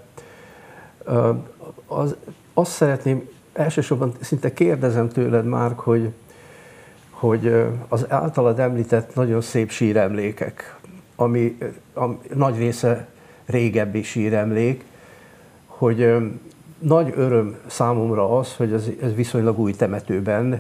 Az, azt szeretném, elsősorban szinte kérdezem tőled, Márk, hogy, hogy az általad említett nagyon szép síremlékek, ami, ami nagy része régebbi síremlék, hogy nagy öröm számomra az, hogy ez, ez viszonylag új temetőben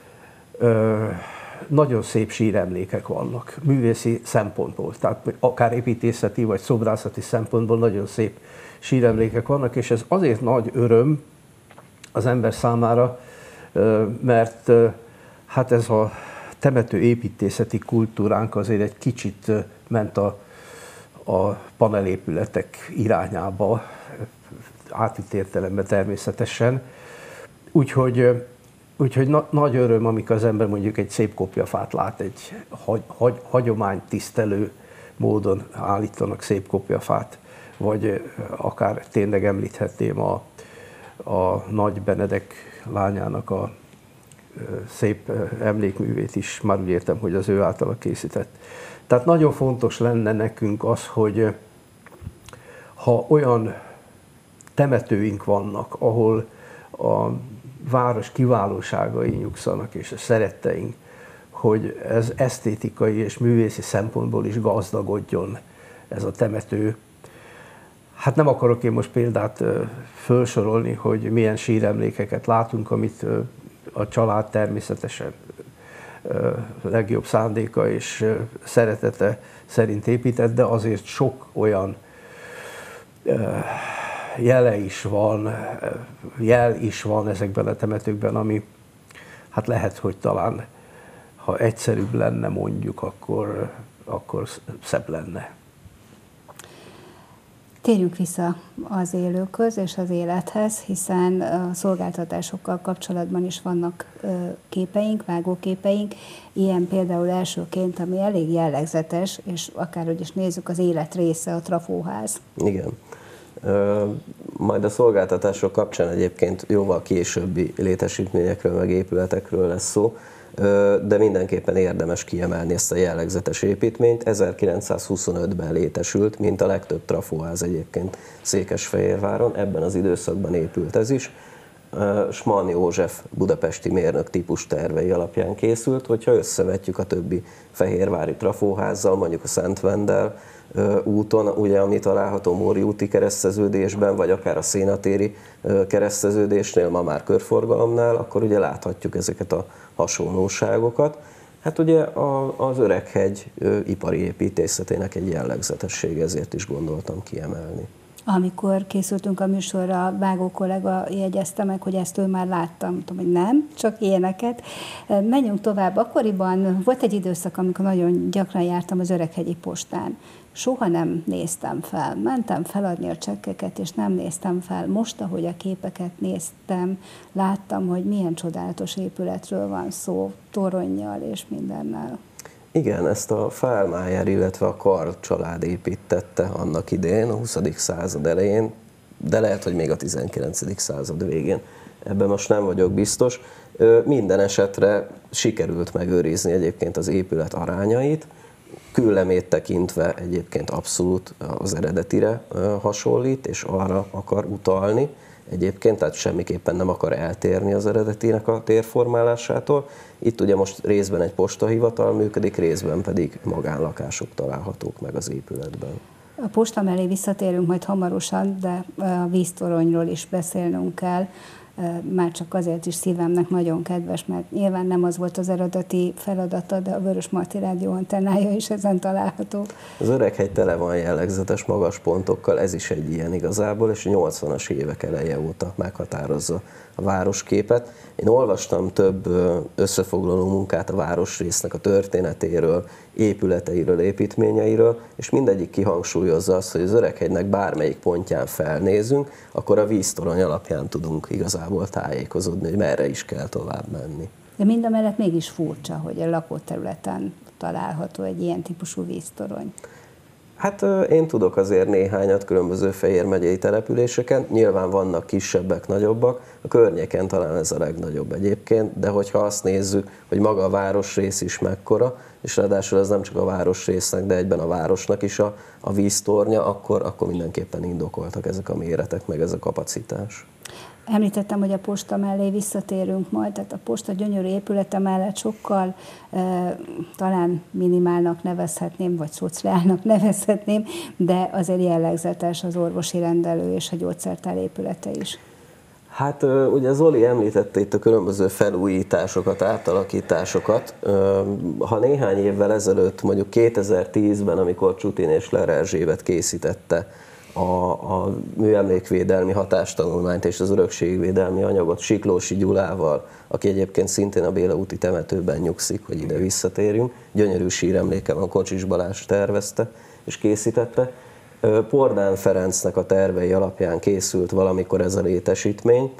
nagyon szép síremlékek vannak, művészi szempontból, tehát akár építészeti vagy szobrászati szempontból nagyon szép síremlékek vannak, és ez azért nagy öröm az ember számára, mert hát ez a temető építészeti kultúránk azért egy kicsit ment a, a panelépületek irányába, átvitt értelemben természetesen, úgyhogy Úgyhogy na, nagy öröm, amikor az ember mondjuk egy szép kopjafát lát, egy hagy, hagy, hagyományt tisztelő módon állítanak szép kopjafát, vagy akár tényleg említhetném a, a Nagy Benedek lányának a szép emlékművét is, már úgy értem, hogy az ő általa készített. Tehát nagyon fontos lenne nekünk az, hogy ha olyan temetőink vannak, ahol a város kiválóságai nyugszanak, és a szeretteink, hogy ez esztétikai és művészi szempontból is gazdagodjon ez a temető. Hát nem akarok én most példát felsorolni, hogy milyen síremlékeket látunk, amit a család természetesen legjobb szándéka és szeretete szerint épített, de azért sok olyan jele is van, jel is van ezekben a temetőkben, ami hát lehet, hogy talán, ha egyszerűbb lenne mondjuk, akkor, akkor szebb lenne. Térjünk vissza az élőkhöz és az élethez, hiszen a szolgáltatásokkal kapcsolatban is vannak képeink, vágóképeink, ilyen például elsőként, ami elég jellegzetes, és akárhogy is nézzük, az élet része, a trafóház. Igen. Majd a szolgáltatások kapcsán egyébként jóval későbbi létesítményekről, meg épületekről lesz szó, de mindenképpen érdemes kiemelni ezt a jellegzetes építményt. ezerkilencszázhuszonötben létesült, mint a legtöbb trafóház egyébként Székesfehérváron, ebben az időszakban épült ez is. Schmann József budapesti mérnök típus tervei alapján készült, hogyha összevetjük a többi fehérvári trafóházzal, mondjuk a Szent Vendel úton, ugye, ami található Móri úti kereszteződésben, vagy akár a Szénatéri kereszteződésnél, ma már körforgalomnál, akkor ugye láthatjuk ezeket a hasonlóságokat. Hát ugye az Öreghegy ipari építészetének egy jellegzetessége, ezért is gondoltam kiemelni. Amikor készültünk a műsorra, Vágó kollega jegyezte meg, hogy ezt ő már láttam, tudom, hogy nem, csak ilyeneket. Menjünk tovább. Akkoriban volt egy időszak, amikor nagyon gyakran jártam az Öreghegyi postán. Soha nem néztem fel. Mentem feladni a csekkeket, és nem néztem fel. Most, ahogy a képeket néztem, láttam, hogy milyen csodálatos épületről van szó, toronnyal és mindennel. Igen, ezt a Fállmájer, illetve a Karl család építette annak idején, a huszadik század elején, de lehet, hogy még a tizenkilencedik század végén. Ebben most nem vagyok biztos. Minden esetre sikerült megőrizni egyébként az épület arányait, küllemét tekintve egyébként abszolút az eredetire hasonlít, és arra akar utalni egyébként, tehát semmiképpen nem akar eltérni az eredetinek a térformálásától. Itt ugye most részben egy postahivatal működik, részben pedig magánlakások találhatók meg az épületben. A posta mellé visszatérünk majd hamarosan, de a víztoronyról is beszélnünk kell. már csak azért is szívemnek nagyon kedves, mert nyilván nem az volt az eredeti feladata, de a Vörösmarty Rádió antennája is ezen található. Az Öreghegy tele van jellegzetes magas pontokkal, ez is egy ilyen igazából, és a nyolcvanas évek eleje óta meghatározza a városképet. Én olvastam több összefoglaló munkát a városrésznek a történetéről, épületeiről, építményeiről, és mindegyik kihangsúlyozza azt, hogy az Öreghegynek bármelyik pontján felnézünk, akkor a víztorony alapján tudunk igazából tájékozódni, hogy merre is kell tovább menni. De mindamellett mégis furcsa, hogy a lakott területen található egy ilyen típusú víztorony. Hát én tudok azért néhányat különböző Fejér megyei településeken, nyilván vannak kisebbek, nagyobbak, a környéken talán ez a legnagyobb egyébként, de hogyha azt nézzük, hogy maga a városrész is mekkora, és ráadásul ez nem csak a városrésznek, de egyben a városnak is a, a víztornya, akkor, akkor mindenképpen indokoltak ezek a méretek, meg ez a kapacitás. Említettem, hogy a posta mellé visszatérünk majd, tehát a posta gyönyörű épülete mellett sokkal e, talán minimálnak nevezhetném, vagy szociálnak nevezhetném, de azért jellegzetes az orvosi rendelő és a gyógyszertár épülete is. Hát ugye Zoli említette itt a különböző felújításokat, átalakításokat. Ha néhány évvel ezelőtt, mondjuk kétezer-tízben, amikor Csutin és Ler Erzsébet készítette a, a műemlékvédelmi hatástanulmányt és az örökségvédelmi anyagot Siklósi Gyulával, aki egyébként szintén a Béla úti temetőben nyugszik, hogy ide visszatérjünk. Gyönyörű síremléke van, Kocsis Balázs tervezte és készítette. Pordán Ferencnek a tervei alapján készült valamikor ez a létesítmény.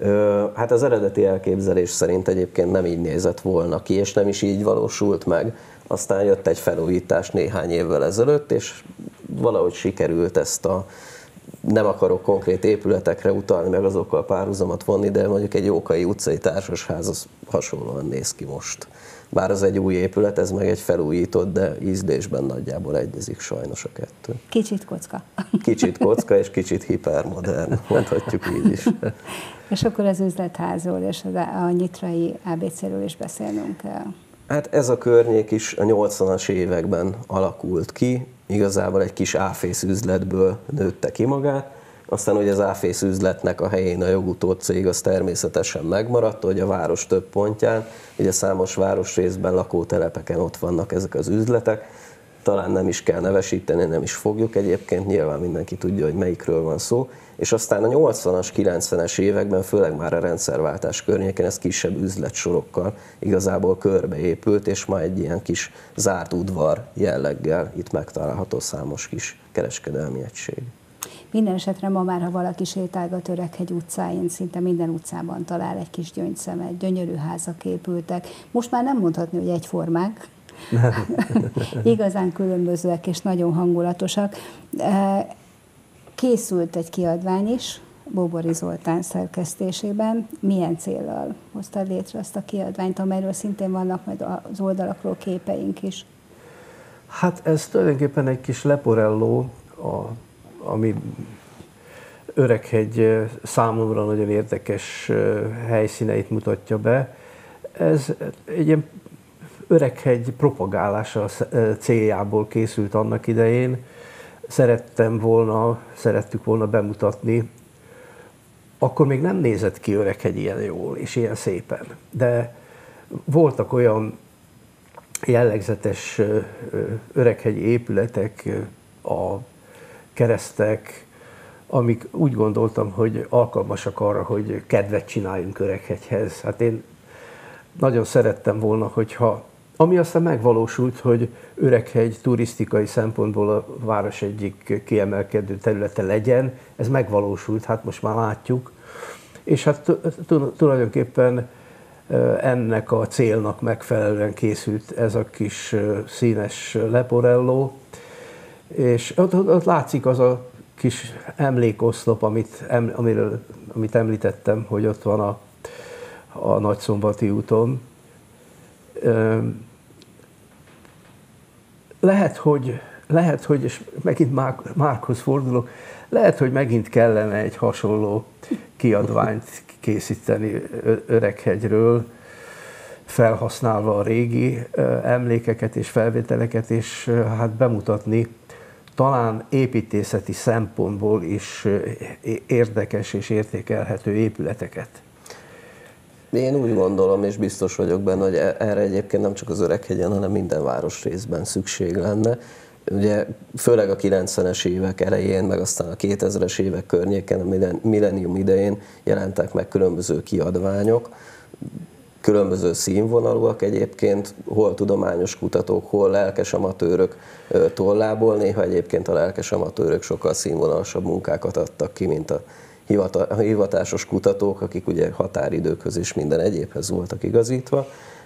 Hát az eredeti elképzelés szerint egyébként nem így nézett volna ki, és nem is így valósult meg. Aztán jött egy felújítás néhány évvel ezelőtt, és valahogy sikerült ezt a, nem akarok konkrét épületekre utalni, meg azokkal párhuzamot vonni, de mondjuk egy Jókai utcai társasház az hasonlóan néz ki most. Bár az egy új épület, ez meg egy felújított, de ízlésben nagyjából egyezik sajnos a kettő. Kicsit kocka. Kicsit kocka, és kicsit hipermodern, mondhatjuk így is. És akkor az üzletházról és a nyitrai á bé céről is beszélnünk kell. Hát ez a környék is a nyolcvanas években alakult ki, igazából egy kis áfész üzletből nőtte ki magát, aztán ugye az áfész üzletnek a helyén a jogutód cég az természetesen megmaradt, hogy a város több pontján, ugye számos városrészben, lakótelepeken ott vannak ezek az üzletek, talán nem is kell nevesíteni, nem is fogjuk egyébként, nyilván mindenki tudja, hogy melyikről van szó, és aztán a nyolcvanas, kilencvenes években, főleg már a rendszerváltás környéken ez kisebb üzletsorokkal igazából körbeépült, és ma egy ilyen kis zárt udvar jelleggel itt megtalálható számos kis kereskedelmi egység. Minden esetre ma már, ha valaki sétálgat Öreghegy utcáin, szinte minden utcában talál egy kis gyöngyszemet, gyönyörű házak épültek. Most már nem mondhatni, hogy egyformák, igazán különbözőek és nagyon hangulatosak. Készült egy kiadvány is, Bóbori Zoltán szerkesztésében. Milyen céllal hoztad létre ezt a kiadványt, amelyről szintén vannak majd az oldalakról képeink is? Hát ez tulajdonképpen egy kis leporelló, a, ami Öreghegy számomra nagyon érdekes helyszíneit mutatja be. Ez egy ilyen Öreghegy propagálása céljából készült annak idején. Szerettem volna, szerettük volna bemutatni. Akkor még nem nézett ki Öreghegy ilyen jól és ilyen szépen, de voltak olyan jellegzetes öreghegyi épületek, a keresztek, amik úgy gondoltam, hogy alkalmasak arra, hogy kedvet csináljunk Öreghegyhez. Hát én nagyon szerettem volna, hogyha, ami aztán megvalósult, hogy Öreghegy turisztikai szempontból a város egyik kiemelkedő területe legyen, ez megvalósult, hát most már látjuk. És hát tulajdonképpen ennek a célnak megfelelően készült ez a kis színes leporelló, és ott, ott látszik az a kis emlékoszlop, amit, amiről, amit említettem, hogy ott van a, a Nagyszombati úton. Lehet, hogy, lehet, hogy és megint Márk, Márkhoz fordulok, lehet, hogy megint kellene egy hasonló kiadványt készíteni Öreghegyről, felhasználva a régi emlékeket és felvételeket, és hát bemutatni talán építészeti szempontból is érdekes és értékelhető épületeket. Én úgy gondolom, és biztos vagyok benne, hogy erre egyébként nem csak az Öreghegyen, hanem minden városrészben szükség lenne. Ugye főleg a kilencvenes évek elején, meg aztán a kétezres évek környéken, a millennium idején jelentek meg különböző kiadványok, különböző színvonalúak egyébként, hol tudományos kutatók, hol lelkes amatőrök tollából, néha egyébként a lelkes amatőrök sokkal színvonalasabb munkákat adtak ki, mint a hivatásos kutatók, akik ugye határidőkhöz és minden egyébhez voltak igazítva.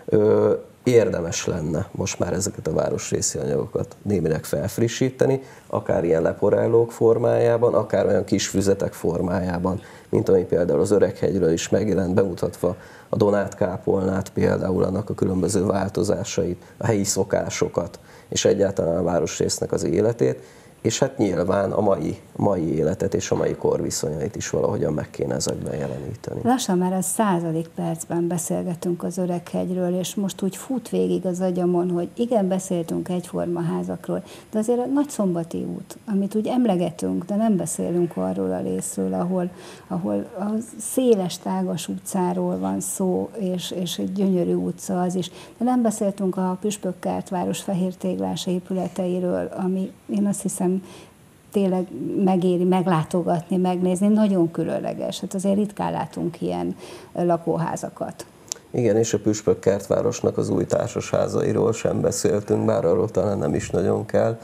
Érdemes lenne most már ezeket a városrészi anyagokat némileg felfrissíteni, akár ilyen leporellók formájában, akár olyan kis füzetek formájában, mint ami például az Öreghegyről is megjelent, bemutatva a Donát kápolnát, például annak a különböző változásait, a helyi szokásokat, és egyáltalán a városrésznek az életét, és hát nyilván a mai, mai életet és a mai korviszonyait is valahogyan meg kéne ezekben jeleníteni. Lassan már a századik percben beszélgetünk az Öreghegyről, és most úgy fut végig az agyamon, hogy igen, beszéltünk egyforma házakról, de azért a Nagyszombati út, amit úgy emlegetünk, de nem beszélünk arról a részről, ahol, ahol a széles, tágas utcáról van szó, és, és egy gyönyörű utca az is, de nem beszéltünk a Püspökkertváros fehértéglás épületeiről, ami én azt hiszem tényleg megéri meglátogatni, megnézni, nagyon különleges. Hát azért ritkán látunk ilyen lakóházakat. Igen, és a Püspökkertvárosnak az új társasházairól sem beszéltünk, bár arról talán nem is nagyon kell.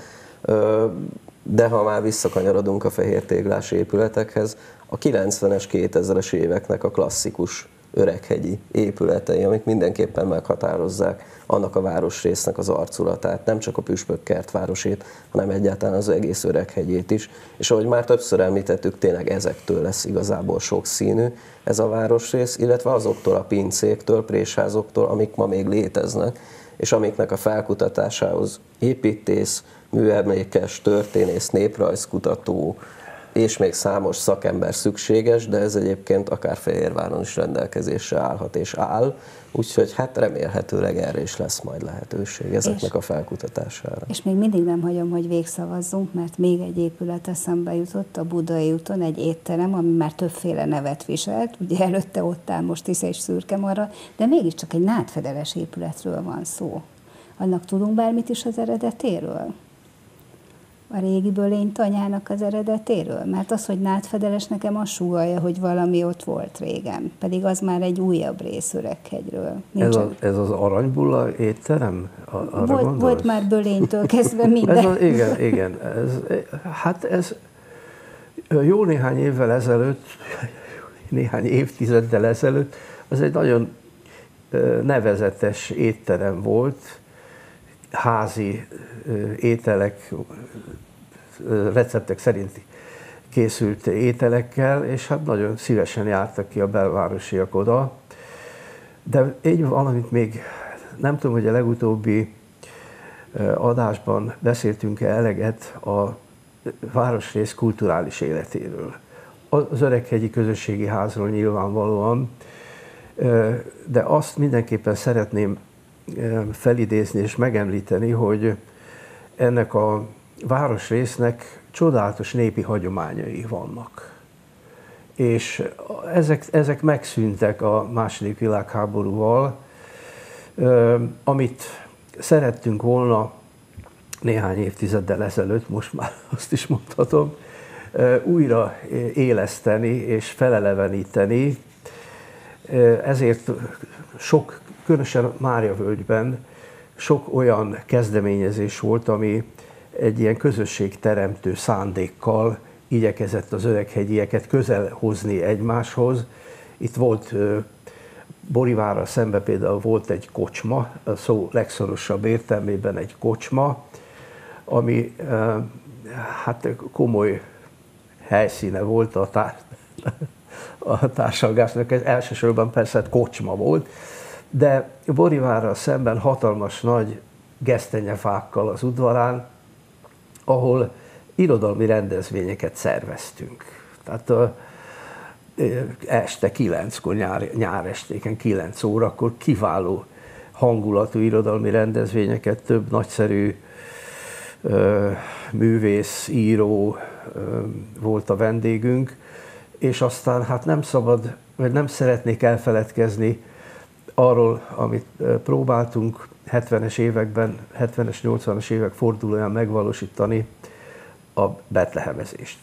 De ha már visszakanyarodunk a fehértéglás épületekhez, a kilencvenes, kétezres éveknek a klasszikus öreghegyi épületei, amik mindenképpen meghatározzák annak a városrésznek az arculatát, nem csak a Püspökkertvárosét, hanem egyáltalán az egész Öreghegyét is. És ahogy már többször említettük, tényleg ezektől lesz igazából sokszínű ez a városrész, illetve azoktól a pincéktől, présházoktól, amik ma még léteznek, és amiknek a felkutatásához építész, műemlékes, történész, néprajzkutató, és még számos szakember szükséges, de ez egyébként akár Fehérváron is rendelkezésre állhat és áll, úgyhogy hát remélhetőleg erre is lesz majd lehetőség ezeknek és, a felkutatására. És még mindig nem hagyom, hogy végszavazzunk, mert még egy épület eszembe jutott, a Budai úton egy étterem, ami már többféle nevet viselt, ugye előtte ott áll most Tisza és Szürkemarra, de mégiscsak egy nádfedeles épületről van szó. Annak tudunk bármit is az eredetéről? A régi Bölény tanyának az eredetéről? Mert az, hogy nádfedeles, nekem azt súgolja, hogy valami ott volt régen. Pedig az már egy újabb rész Öreghegyről. Ez, a, ez az Aranybulla étterem? Arra volt, volt már Bölénytől kezdve minden. Ez az, igen, igen. Ez, hát ez jó néhány évvel ezelőtt, néhány évtizeddel ezelőtt, az egy nagyon nevezetes étterem volt, házi ételek, receptek szerint készült ételekkel, és hát nagyon szívesen jártak ki a belvárosiak oda. De így valamit még nem tudom, hogy a legutóbbi adásban beszéltünk-e eleget a városrész kulturális életéről. Az Öreghegyi Közösségi Házról nyilvánvalóan, de azt mindenképpen szeretném felidézni és megemlíteni, hogy ennek a városrésznek csodálatos népi hagyományai vannak. És ezek, ezek megszűntek a második világháborúval, amit szerettünk volna néhány évtizeddel ezelőtt, most már azt is mondhatom, újra éleszteni és feleleveníteni. Ezért sok, különösen Máriavölgyben sok olyan kezdeményezés volt, ami egy ilyen közösségteremtő szándékkal igyekezett az öreghegyieket közel hozni egymáshoz. Itt volt Borivárral szembe például volt egy kocsma, a szó legszorosabb értelmében egy kocsma, ami hát komoly helyszíne volt a, tár a társalgásnak, ez elsősorban persze kocsma volt, de Borivárral szemben hatalmas nagy gesztenyefákkal az udvarán, ahol irodalmi rendezvényeket szerveztünk. Tehát a, este kilenckor, nyár, nyárestéken kilenc órakor kiváló hangulatú irodalmi rendezvényeket, több nagyszerű ö, művész, író ö, volt a vendégünk, és aztán hát nem szabad, vagy nem szeretnék elfeledkezni arról, amit próbáltunk hetvenes években, hetvenes, nyolcvanas évek fordulóján megvalósítani, a betlehemezést.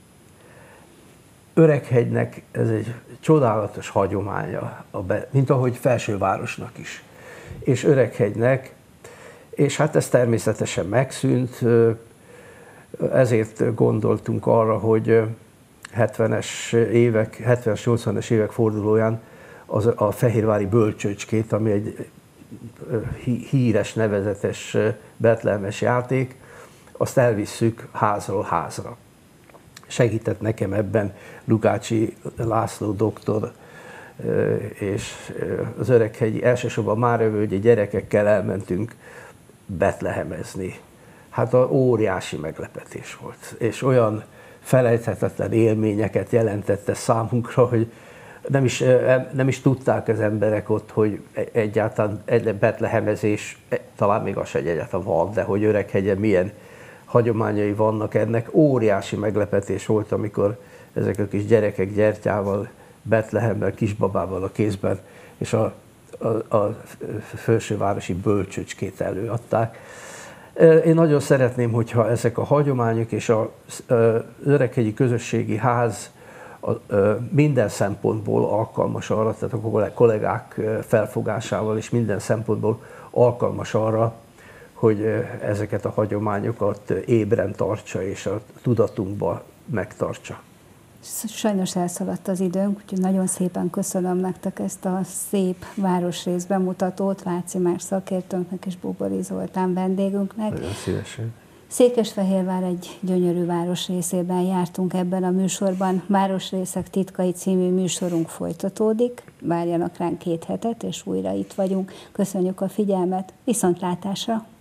Öreghegynek ez egy csodálatos hagyománya, mint ahogy Felsővárosnak is. És Öreghegynek, és hát ez természetesen megszűnt, ezért gondoltunk arra, hogy hetvenes évek, hetvenes, nyolcvanas évek fordulóján az a Fehérvári Bölcsőcskét, ami egy híres, nevezetes betlehemes játék, azt elvisszük házról házra. Segített nekem ebben Lukácsi László doktor, és az Öreghegyi, elsősorban Márevölgyi gyerekekkel elmentünk betlehemezni. Hát a óriási meglepetés volt, és olyan felejthetetlen élményeket jelentette számunkra, hogy nem is, nem is tudták az emberek ott, hogy egyáltalán egy betlehemezés, talán még az se egyáltalán van, de hogy Öreghegyen milyen hagyományai vannak ennek. Óriási meglepetés volt, amikor ezek a kis gyerekek gyertyával, Betlehemmel, kisbabával a kézben, és a, a, a felsővárosi bölcsőcskét előadták. Én nagyon szeretném, hogyha ezek a hagyományok és az Öreghegyi Közösségi Ház minden szempontból alkalmas arra, tehát a kollégák felfogásával is minden szempontból alkalmas arra, hogy ezeket a hagyományokat ébren tartsa és a tudatunkba megtartsa. Sajnos elszaladt az időnk, úgyhogy nagyon szépen köszönöm nektek ezt a szép városrész bemutatót, Váci Márk szakértőnknek és Bóbori Zoltán vendégünknek. Nagyon szívesen. Székesfehérvár egy gyönyörű városrészében jártunk ebben a műsorban. Városrészek titkai című műsorunk folytatódik. Várjanak ránk két hetet, és újra itt vagyunk. Köszönjük a figyelmet, viszontlátásra!